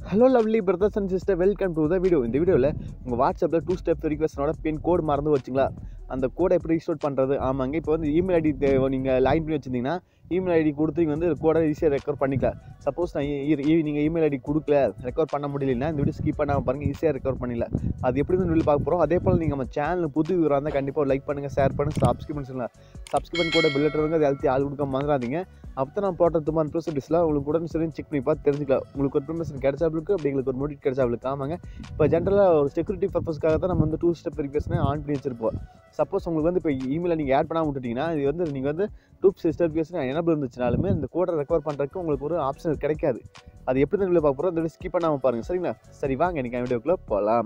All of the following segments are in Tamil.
Hello lovely brothers and sisters, welcome to the video. இந்த வீடியோவில் உங்கள் வாட்ஸ்அப்பில் 2 ஸ்டெப் ரிக்வெஸ்ட்டோட பின் கோட் மறந்து வச்சிங்களா, அந்த கோடை எப்படி ரீஸ்டோர் பண்ணுறது? ஆமாங்க, இப்போ வந்து இமெயில் ஐடி நீங்கள் லாகின் பண்ணி வச்சுருந்தீங்கன்னா இமெயில் ஐடி கொடுத்து நீங்கள் வந்து கோடை ஈஸியாக ரெக்கவர் பண்ணிக்கலாம். சப்போஸ் நான் நீங்கள் இமெயில் ஐடி கொடுக்கல, ரெக்கவர் பண்ண முடியலன்னா இந்த வீடியோ ஸ்கிப் பண்ணாமல் பாருங்கள், ஈஸியாக ரெக்கவர் பண்ணிடலாம். அது எப்படி வீடியோ பார்க்க போகிறோம். அதே போல் நீங்கள் நம்ம சேனல் புது விவரம் இருந்தால் கண்டிப்பாக லைக் பண்ணுங்கள், ஷேர் பண்ணுங்கள், சப்ஸ்கிரைப் பண்ணலாம். சப்ஸ்கிரைப் பண்ணி கூட பில் லெட்டருங்க அது எல்லாத்தையும் ஆள் கொடுக்க மறந்துடாதீங்க. அப்போ தான் நான் போடுறது மாதிரி ப்ரொசீஜர்ஸ்லாம் உங்களுக்கு உடனே சரி செக் பண்ணி பார்த்து தெரிஞ்சுக்கலாம். உங்களுக்கு ஒரு இன்ஃபர்மேஷன் கிடைச்சாப்ளுக்கு அப்படி எங்களுக்கு ஒரு நோட்டிஃபிகேஷன் கிடைச்சாப்ளுக்கு. ஆமாங்க, இப்போ ஜென்ரலாக ஒரு செக்யூரிட்டி பர்பஸ்க்காக தான் நம்ம வந்து 2 ஸ்டெப் ரிக்வெஸ்ட்னே ஆன் பண்ணி வச்சிருப்போம். சப்போஸ் உங்களுக்கு வந்து இப்போ இமெயிலை நீங்கள் ஆட் பண்ணாமல் விட்டுட்டிங்கன்னா இது வந்து நீங்கள் வந்து 2 ஸ்டெப் ரிக்வெஸ்ட் எனபிள் இருந்துச்சுனாலுமே இந்த கோடை ரெக்கவர் பண்ணுறதுக்கு உங்களுக்கு ஒரு ஆப்ஷன் கிடைக்காது. அது எப்படி தான் பார்க்க போகிறோம், இந்த ஸ்கிப் பண்ணாமல் பாருங்கள். சரிங்களா? சரி வாங்க இன்றைக்கி வீடியோக்குள்ளே போகலாம்.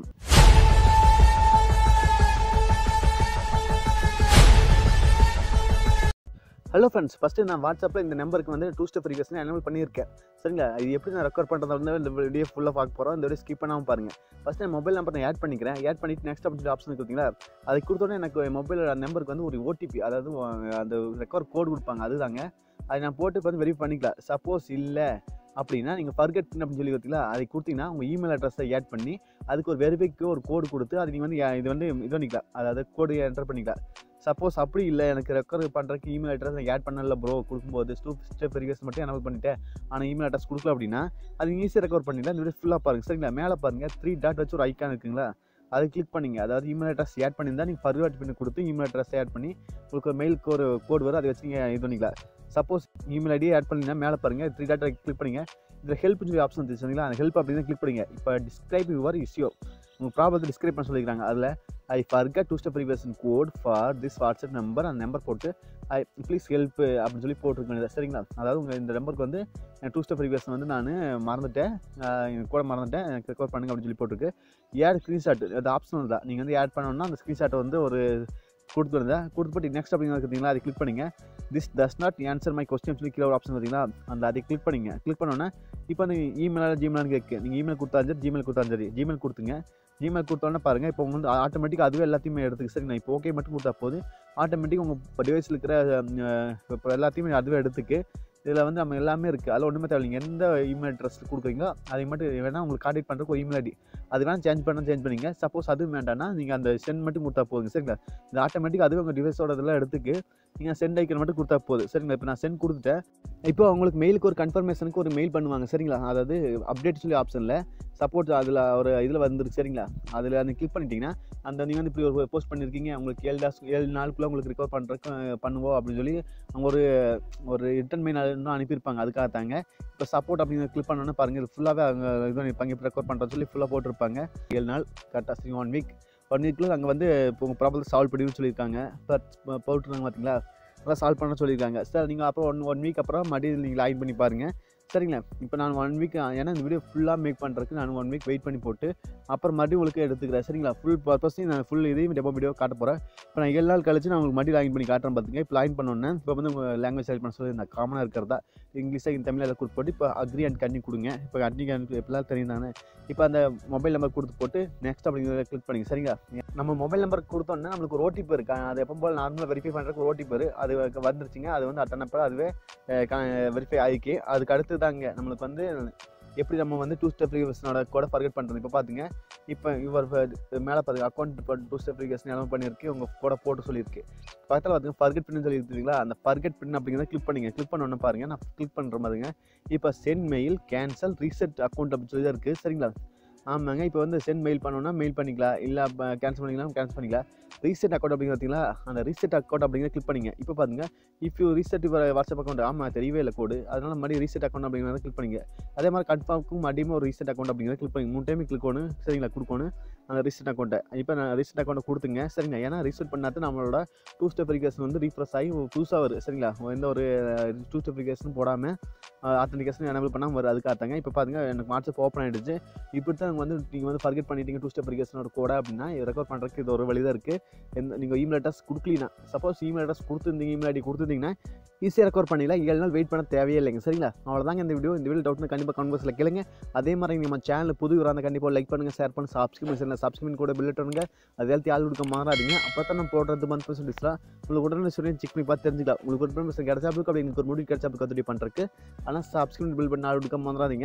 ஹலோ ஃப்ரெண்ட்ஸ், ஃபஸ்ட்டு நான் வாட்ஸ்அப்பில் இந்த நம்பருக்கு வந்து 2 ஸ்டெப் ரிக்வெஸ்ட் எனபிள் பண்ணியிருக்கேன். சரிங்களா? இது எப்படி நான் ரெக்கவர் பண்ணுறது வந்து இந்த வீடியோ ஃபுல்லாக பார்க்க போகிறோம். இந்த வீடியோ ஸ்கிப் பண்ணாமல் பாருங்கள். ஃபஸ்ட்டு என் மொபைல் நம்பர் நான் ஆட் பண்ணிக்கிறேன். ஆட் பண்ணிவிட்டு நெக்ஸ்ட் அப்படி ஆப்ஷன் கொடுத்தீங்களா, அதை கொடுத்தோன்னே எனக்கு மொபைல் நம்பருக்கு வந்து ஒரு ஓடிபி, அதாவது அந்த ரெக்கவர் கோட் கொடுப்பாங்க. அதுதாங்க அதை நான் போட்டு இப்போ வந்து வெரிஃபை பண்ணிக்கலாம். சப்போஸ் இல்லை அப்படின்னா நீங்கள் ஃபர்கெட் பின் அப்படின்னு சொல்லி பார்த்தீங்களா, அதை கொடுத்தீங்கன்னா உங்கள் இமெயில் அட்ரஸை ஆட் பண்ணி அதுக்கு ஒரு வெரிஃபைக்கு ஒரு கோடு கொடுத்து அது நீங்கள் வந்து இது பண்ணிக்கலாம், அதாவது கோடு என்டர் பண்ணிக்கலாம். சப்போஸ் அப்படி இல்லை, எனக்கு ரெக்கவர் பண்ணுறதுக்கு இமெயில் அட்ரஸ் நான் ஆட் பண்ணல ப்ரோ, கொடுக்கும்போது 2 ஸ்டெப் ரிக்வெஸ்ட் மட்டும் எனபிள் பண்ணிட்டேன், ஆனால் இமெயில் அட்ரஸ் கொடுக்கல அப்படின்னா அது ஈஸியாக ரெக்கவர் பண்ணிடலாம். இந்த வீடியோ ஃபுல்லாக பாருங்கள். சரிங்களா? மேலே பாருங்கள் 3 டாட் வச்சு ஒரு ஐக்கான் இருக்குங்களா, அதை கிளிக் பண்ணிங்க. அதாவது இமெயில் அட்ரஸ் ஆட் பண்ணியிருந்தால் நீங்கள் ஃபர்கெட் பின் கொடுத்து இமெயில் அட்ரஸ் ஆட் பண்ணி உங்களுக்கு ஒரு மெயிலுக்கு ஒரு கோடு வரும், அதை வச்சு நீங்கள் இது பண்ணிக்கலாம். சப்போஸ் இமெயில் ஐடியை ஆட் பண்ணிங்கன்னா மேலே பாருங்கள் 3 டாட் கிளிக் பண்ணிங்க. இதில் ஹெல்ப்னு சொல்லி ஆப்ஷன் வந்துச்சு சரிங்களா, அந்த ஹெல்ப் அப்படின்னு கிளிக் பண்ணிங்க. இப்போ டிஸ்கிரைப் யுவர் இஷ்யூ, உங்கள் ப்ராப்ளத்தை டிஸ்கிரைப் பண்ண சொல்லிக்கிறாங்க. அதில் I forget 2 step request code for this WhatsApp number, அந்த நம்பர் போட்டு ஐ ப்ளீஸ் ஹெல்ப் அப்படின்னு சொல்லி போட்டுருக்கேன். சரிங்களா? அதாவது உங்கள் இந்த நம்பருக்கு வந்து 2 ஸ்டெப் ரிக்வெஸ்ட் வந்து நான் மறந்துட்டேன், கூட மறந்துட்டேன், எனக்கு ரெக்கவர் பண்ணுங்க அப்படின்னு சொல்லி போட்டிருக்கு. ஆட் ஸ்க்ரீன்ஷாட், அது ஆப்ஷனல் தான். நீங்கள் வந்து ஆட் பண்ணணும்னா அந்த ஸ்க்ரீன்ஷாட்டை வந்து ஒரு கொடுத்துட்டு நெக்ஸ்ட் அப்படிங்கிறது பார்த்தீங்களா, அதை கிளிக் பண்ணிங்க. This does not answer my question சொல்லி கீழே ஒரு ஆப்ஷன் பார்த்தீங்களா, அதை கிளிக் பண்ணிங்க. கிளிக் பண்ணோன்னே இப்போ அந்த இமெயில் ஜிமெயில் கேட்கு, நீங்கள் இமெயில் கொடுத்தாலும் சரி ஜிமெயில் கொடுத்தாலும் சரி ஜிமெயில் கொடுத்துங்க. ஜிமெயில் கொடுத்தோன்னே பாருங்கள் இப்போ வந்து ஆட்டோமேட்டிக்காக அதுவே எல்லாத்தையுமே எடுத்துக்கு. சரி, நான் இப்போ ஓகே மட்டும் கொடுத்தா போது ஆட்டோமேட்டிக் உங்கள் டிவைஸில் இருக்கிற இப்போ எல்லாத்தையுமே அதுவே எடுத்துக்கு. இதில் வந்து நம்ம எல்லாமே இருக்குது, அதில் ஒன்றுமே தேவை. நீங்கள் எந்த இமெயில் அட்ரஸ் கொடுக்குறீங்களோ அதை மட்டும் வேணால் உங்களுக்கு கான்டெக்ட் பண்ணுறதுக்கு ஒரு இமெயில் ஐடி அது வேணால் சேஞ்ச் பண்ணிங்க. சப்போஸ் அதுவும் வேண்டாம்னா நீங்கள் அந்த சென்ட் மட்டும் கொடுத்தா போதுங்க. சரிங்களா? இது ஆட்டோமேட்டிக் அதுவே உங்கள் டிவைஸோட இதெல்லாம் எடுத்துக்கு நீங்கள் சென்ட் ஐக்கன் மட்டும் கொடுத்தா போதும். சரிங்களா? இப்போ நான் சென்ட் கொடுத்துட்டேன். இப்போ உங்களுக்கு மெயிலுக்கு ஒரு கன்ஃபர்மேஷனுக்கு ஒரு மெயில் பண்ணுவாங்க. சரிங்களா? அதாவது அப்டேட் சொல்லி ஆப்ஷனில் சப்போர்ட் அதில் ஒரு இதில் வந்துருக்கு. சரிங்களா? அதில் அந்த கிளிக் பண்ணிட்டீங்கன்னா அந்த நீங்கள் வந்து இப்படி ஒரு போஸ்ட் பண்ணியிருக்கீங்க, உங்களுக்கு 7 நாளுக்குள்ளே உங்களுக்கு ரெக்கவர் பண்ணுறதுக்கு பண்ணுவோம் அப்படின்னு சொல்லி அவங்க ஒரு ரிட்டன் மெயில் அனுப்பியிருப்பாங்க. அதுக்காக தாங்க இப்போ சப்போர்ட் அப்படின்னு கிளிக் பண்ணோன்னா பாருங்கள், இது ஃபுல்லாகவே அவங்க இது பண்ணியிருப்பாங்க. இப்போ ரெக்கவர் பண்ணுறது சொல்லி ஃபுல்லாக போட்டிருப்பாங்க. 7 நாள் கரெக்டாக. சரி, 1 வீக்குள்ளே அங்கே வந்து இப்போ உங்கள் ப்ராப்ளத்தை சால்வ் பண்ணிடுன்னு சொல்லியிருக்காங்க. இப்போ போட்டுருக்காங்க பார்த்தீங்களா, நல்லா சால்வ் பண்ண சொல்லியிருக்காங்க. சார் நீங்கள் அப்புறம் ஒன் வீக் அப்புறம் மறுபடியும் நீங்கள் லாகின் பண்ணி பாருங்கள். சரிங்களா? இப்போ நான் 1 வீக், ஏன்னா இந்த வீடியோ ஃபுல்லாக மேக் பண்ணுறதுக்கு நான் 1 வீக் வெயிட் பண்ணி போட்டு அப்புறம் மறுபடியும் உங்களுக்கு எடுத்துக்கிறேன். சரிங்களா? ஃபுல் பர்பஸையும் நான் ஃபுல் இதையும் டெமோ வீடியோ காட்ட போகிறேன். இப்போ நான் 7 நாள் கழிச்சு நான் உங்களுக்கு மறுபடியும் லாகின் பண்ணி காட்டுறேன் பார்த்துங்க. இப்போ லாகின் பண்ணோன்னே இப்போ வந்து உங்கள் லாங்குவேஜ் செலக்ட் பண்ண சொல்லி நான் காமனாக இருக்கிறதா இங்கிலீஷாக தமிழில் எல்லாம் கொடுத்து போட்டு இப்போ அக்ரி அண்ட் கண்ணி கொடுங்க. இப்போ அக்ரி எப்படிலாம் தெரியும் தானே. இப்போ அந்த மொபைல் நம்பர் கொடுத்து போட்டு நெக்ஸ்ட் அப்படிங்கிறத கிளிக் பண்ணிங்க. சரிங்களா? நம்ம மொபைல் நம்பர் கொடுத்தோன்னா நம்மளுக்கு ஒரு ஓடிபி இருக்குது, அது எப்போ போல் நார்மலாக வெரிஃபை பண்ணுறதுக்கு ஒரு ஓடிபி அது வந்துருச்சுங்க. அது வந்து அட்டனப்போ அதுவே வெரிஃபை ஆகிக்கி. அதுக்கு அடுத்து தாங்க நம்மளுக்கு வந்து எப்படி நம்ம வந்து 2 ஸ்டெப் ரிக்வெஸ்ட்டோட கூட ஃபர்கெட் பண்ணுறது. இப்போ பார்த்துங்க, இப்போ இவர் மேலே பாருங்கள் அக்கௌண்ட் 2 ஸ்டெப் ரிக்வெஸ்ட் எல்லாம் பண்ணியிருக்கு, உங்கள் கூட போட்டு சொல்லியிருக்கு. பக்கத்தில் பார்த்துங்க ஃபர்கெட் பின்னு சொல்லி இருக்குங்களா, அந்த ஃபர்கெட் பின் அப்படிங்கிறத கிளிக் பண்ணிங்க. கிளிக் பண்ணோன்னு பாருங்கள், நான் கிளிக் பண்ணுற மாதிரிங்க இப்போ sent mail cancel reset account அப்படின்னு சொல்லி தான் இருக்குது. சரிங்களா? ஆமாங்க, இப்போ வந்து சென்ட் மெயில் பண்ணோன்னா மெயில் பண்ணிக்கலாம், இல்லை கேன்சல் பண்ணிக்கலாம். ரீசெட் அக்கௌண்ட் அப்படிங்கிற பார்த்தீங்களா, அந்த ரீசெட் அக்கௌண்ட் அப்படிங்கிற கிளிக் பண்ணிங்க. இப்போ பாருங்க, if you reset your WhatsApp account, ஆமாம் தெரியவே இல்லை கோடு, அதனால் மறுபடியும் ரீசெட் அக்கௌண்ட் அப்படிங்கிறத கிளிக் பண்ணிங்க. அதே மாதிரி கன்ஃபார்முக்கும் மறுபடியும் ஒரு ரீசெட் அக்கௌண்ட் அப்படிங்கிறத கிளிக் பண்ணி 3 டைம் கிளிக் பண்ணணும். சரிங்களா? கொடுக்கணும் அந்த ரீசெட் அக்கௌண்ட்டை. இப்போ நான் ரீசெட் அக்கௌண்ட்டை கொடுத்துங்க. சரிங்களா? ஏன்னா ரீசெட் பண்ணாத நம்மளோட 2 ஸ்டெப் ரிக்வெஸ்ட் வந்து ரீஃப்ரெஷ் ஆகி புதுசாக வரும். சரிங்களா? எந்த ஒரு 2 ஸ்டெப் ரிக்வெஸ்ட்டும் போடாமல் ஆத்தென்டிகேஷன் எனபிள் பண்ணாமல் வரும். அதுக்காகத்தாங்க. இப்போ பாருங்க, எனக்கு வாட்ஸ்அப் ஓப்பன் ஆகிடுச்சு. இப்படி தான் வந்து நீங்கள் வந்து ஃபர்கெட் பண்ணிட்டீங்க 2 ஸ்டெப் ரிக்வெஸ்ட்டோட கோடை அப்படின்னா ரெக்கவர் பண்ணுறதுக்கு இது ஒரு வழி தான் இருக்குது. நீங்கள் இமெயில் அட்ரஸ் கொடுக்கலனா, சப்போஸ் இமெயில் அட்ரஸ் கொடுத்துருந்தீங்க, இமெயில் ஐடி கொடுத்துருந்தீங்கன்னா ஈஸியாக ரெக்கவர் பண்ணிடலாம். 7 நாள் வெயிட் பண்ண தேவையே இல்லைங்க. சரிங்களா? அவ்வளோதாங்க இந்த வீடியோ டவுட்னு கண்டிப்பாக கமெண்ட்ஸில் கேளுங்க. அதே மாதிரி நம்ம சேனல் புது வராங்க கண்டிப்பாக லைக் பண்ணுங்கள், ஷேர் பண்ணுங்கள், சப்ஸ்கிரைப் கூட பில் பண்ணுங்க. அது எல்லாத்தையும் ஆள் கொடுக்க மாறாதீங்க. அப்போ தான் நம்ம போடுறது மந்த் டிஸ்லாம் உங்களுக்கு உடனே சொல்லி செக் பண்ணி பார்த்து தெரிஞ்சுக்கலாம். உங்களுக்கு ஒரு இன்ஃபர்மேஷன் கிடைச்சாப்புக்கு அப்படி எனக்கு ஒரு முடிவு கிடைச்சாப்புக்கு கற்றுடி பண்ணுறதுக்கு. ஆனால் சப்ஸ்கிரைப் பில் பண்ண ஆள் கொடுக்க மாறாதீங்க.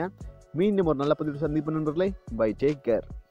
மீண்டும் ஒரு நல்ல பதிவு சந்திப்பு நண்பர்களே. Bye, take care.